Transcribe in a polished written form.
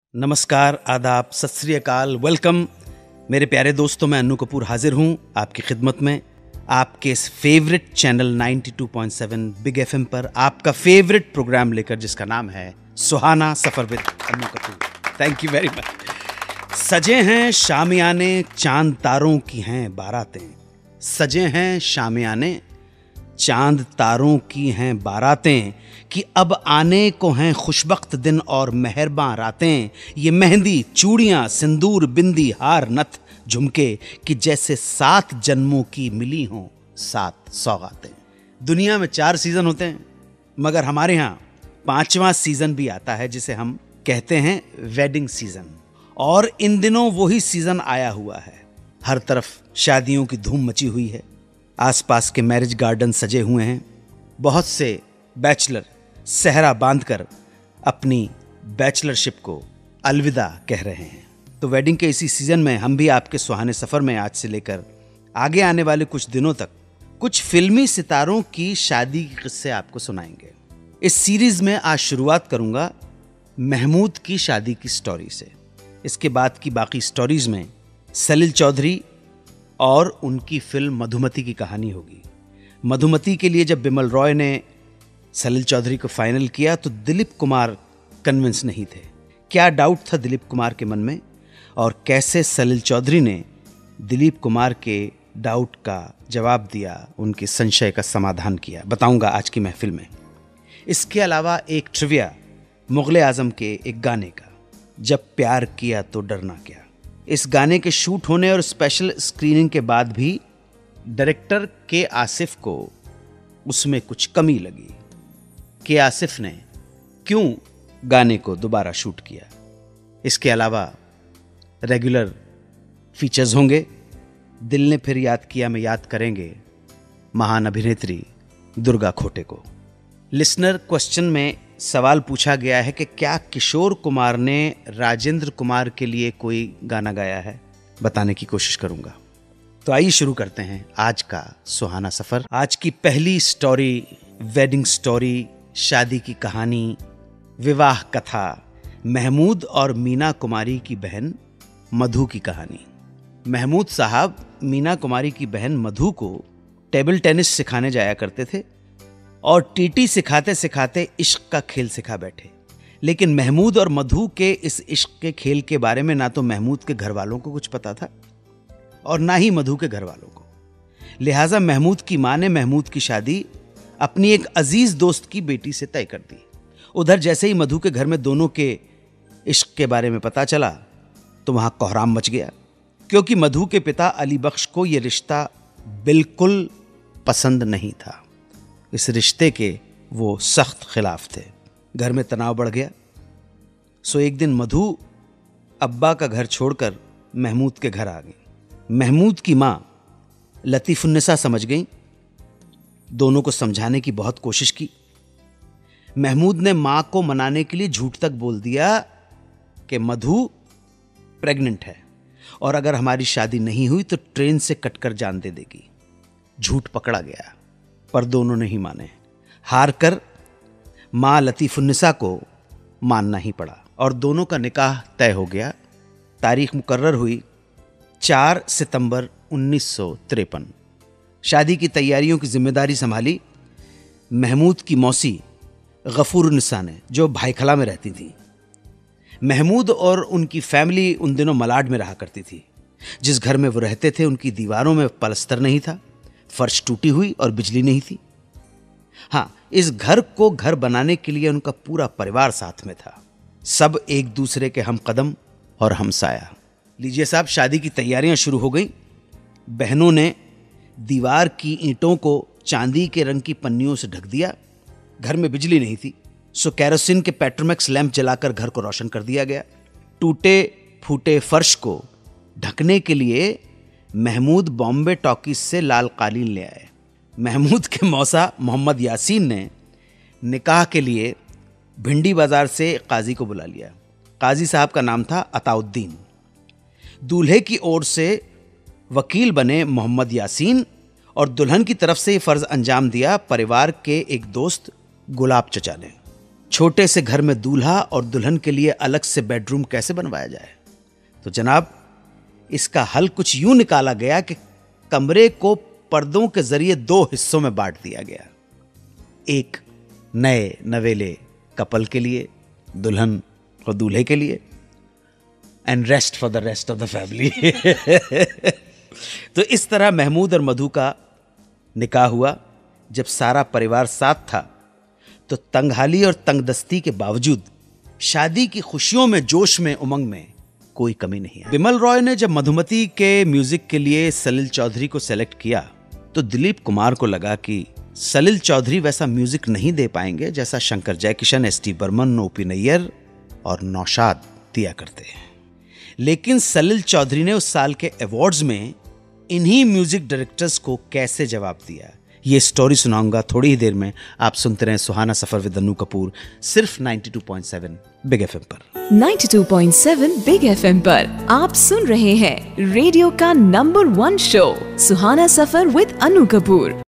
नमस्कार, आदाब, सत श्री अकाल, वेलकम मेरे प्यारे दोस्तों। मैं अन्नू कपूर हाजिर हूँ आपकी खिदमत में, आपके इस फेवरेट चैनल 92.7 बिग एफएम पर आपका फेवरेट प्रोग्राम लेकर, जिसका नाम है Suhana Safar with Annu Kapoor. Thank you very much. सजे हैं शामियाने, चांद तारों की हैं बारातें। सजे हैं शामियाने, चांद तारों की हैं बारातें, कि अब आने को हैं खुशबख्त दिन और मेहरबां रातें। ये मेहंदी, चूड़ियां, सिंदूर, बिंदी, हार, नथ, झुमके, कि जैसे 7 जन्मों की मिली हों 7 सौगातें। दुनिया में 4 सीजन होते हैं, मगर हमारे यहाँ 5वां सीजन भी आता है, जिसे हम कहते हैं वेडिंग सीजन। और इन दिनों वही सीजन आया हुआ है। हर तरफ शादियों की धूम मची हुई है, आसपास के मैरिज गार्डन सजे हुए हैं। बहुत से बैचलर सेहरा बांधकर अपनी बैचलरशिप को अलविदा कह रहे हैं। तो वेडिंग के इसी सीजन में हम भी आपके सुहाने सफर में आज से लेकर आगे आने वाले कुछ दिनों तक कुछ फिल्मी सितारों की शादी के किस्से आपको सुनाएंगे। इस सीरीज में आज शुरुआत करूंगा महमूद की शादी की स्टोरी से। इसके बाद की बाकी स्टोरीज में सलील चौधरी और उनकी फिल्म मधुमती की कहानी होगी। मधुमती के लिए जब बिमल रॉय ने सलील चौधरी को फाइनल किया तो दिलीप कुमार कन्विंस नहीं थे। क्या डाउट था दिलीप कुमार के मन में, और कैसे सलील चौधरी ने दिलीप कुमार के डाउट का जवाब दिया, उनके संशय का समाधान किया, बताऊंगा आज की महफिल में। इसके अलावा एक ट्रिविया मुगले आजम के एक गाने का, जब प्यार किया तो डरना क्या। इस गाने के शूट होने और स्पेशल स्क्रीनिंग के बाद भी डायरेक्टर के आसिफ को उसमें कुछ कमी लगी। के आसिफ ने क्यों गाने को दोबारा शूट किया। इसके अलावा रेगुलर फीचर्स होंगे। दिल ने फिर याद किया में याद करेंगे महान अभिनेत्री दुर्गा खोटे को। लिसनर क्वेश्चन में सवाल पूछा गया है कि क्या किशोर कुमार ने राजेंद्र कुमार के लिए कोई गाना गाया है। बताने की कोशिश करूंगा। तो आइए शुरू करते हैं आज का सुहाना सफर। आज की पहली स्टोरी वेडिंग स्टोरी, शादी की कहानी, विवाह कथा, महमूद और मीना कुमारी की बहन मधु की कहानी। महमूद साहब मीना कुमारी की बहन मधु को टेबल टेनिस सिखाने जाया करते थे और टीटी सिखाते सिखाते इश्क का खेल सिखा बैठे। लेकिन महमूद और मधु के इस इश्क के खेल के बारे में ना तो महमूद के घर वालों को कुछ पता था और ना ही मधु के घर वालों को। लिहाजा महमूद की मां ने महमूद की शादी अपनी एक अजीज दोस्त की बेटी से तय कर दी। उधर जैसे ही मधु के घर में दोनों के इश्क के बारे में पता चला तो वहां कोहराम मच गया, क्योंकि मधु के पिता अली बख्श को यह रिश्ता बिल्कुल पसंद नहीं था। इस रिश्ते के वो सख्त खिलाफ थे। घर में तनाव बढ़ गया। सो एक दिन मधु अब्बा का घर छोड़कर महमूद के घर आ गई। महमूद की मां लतीफुन्निसा समझ गई। दोनों को समझाने की बहुत कोशिश की। महमूद ने मां को मनाने के लिए झूठ तक बोल दिया कि मधु प्रेग्नेंट है और अगर हमारी शादी नहीं हुई तो ट्रेन से कटकर जान दे देगी। झूठ पकड़ा गया, पर दोनों नहीं माने। हार कर मां लतीफुन्निसा को मानना ही पड़ा और दोनों का निकाह तय हो गया। तारीख मुकर्रर हुई 4 सितंबर 1953। शादी की तैयारियों की जिम्मेदारी संभाली महमूद की मौसी गफूरुन्निसा ने, जो भाईखला में रहती थी। महमूद और उनकी फैमिली उन दिनों मलाड में रहा करती थी। जिस घर में वो रहते थे उनकी दीवारों में पलस्तर नहीं था, फर्श टूटी हुई और बिजली नहीं थी। हाँ, इस घर को घर बनाने के लिए उनका पूरा परिवार साथ में था। सब एक दूसरे के हम कदम और हमसाया। लीजिए साहब, शादी की तैयारियां शुरू हो गई। बहनों ने दीवार की ईंटों को चांदी के रंग की पन्नियों से ढक दिया। घर में बिजली नहीं थी, सो कैरोसिन के पेट्रोमैक्स लैंप जलाकर घर को रोशन कर दिया गया। टूटे फूटे फर्श को ढकने के लिए महमूद बॉम्बे टॉकीज से लाल कालीन ले आए। महमूद के मौसा मोहम्मद यासीन ने निकाह के लिए भिंडी बाजार से काजी को बुला लिया। काजी साहब का नाम था अताउद्दीन। दूल्हे की ओर से वकील बने मोहम्मद यासीन और दुल्हन की तरफ से ये फर्ज अंजाम दिया परिवार के एक दोस्त गुलाब चचा ने। छोटे से घर में दूल्हा और दुल्हन के लिए अलग से बेडरूम कैसे बनवाया जाए? तो जनाब, इसका हल कुछ यूं निकाला गया कि कमरे को पर्दों के जरिए 2 हिस्सों में बांट दिया गया। एक नए नवेले कपल के लिए, दुल्हन और दूल्हे के लिए, and rest for the rest of the family. तो इस तरह महमूद और मधु का निकाह हुआ। जब सारा परिवार साथ था तो तंगहाली और तंगदस्ती के बावजूद शादी की खुशियों में, जोश में, उमंग में कोई कमी नहीं है। बिमल रॉय ने जब मधुमती के म्यूजिक के लिए सलील चौधरी को सेलेक्ट किया तो दिलीप कुमार को लगा कि सलील चौधरी वैसा म्यूजिक नहीं दे पाएंगे जैसा शंकर जयकिशन, एस.टी. बर्मन, ओ.पी. नैयर और नौशाद दिया करते हैं। लेकिन सलील चौधरी ने उस साल के अवार्ड्स में इन्हीं म्यूजिक डायरेक्टर्स को कैसे जवाब दिया, ये स्टोरी सुनाऊंगा थोड़ी ही देर में। आप सुनते रहे सुहाना सफर विद अन्नू कपूर, सिर्फ 92.7 बिग एफएम पर। 92.7 बिग एफएम पर आप सुन रहे हैं रेडियो का number 1 show Suhana Safar with Annu Kapoor.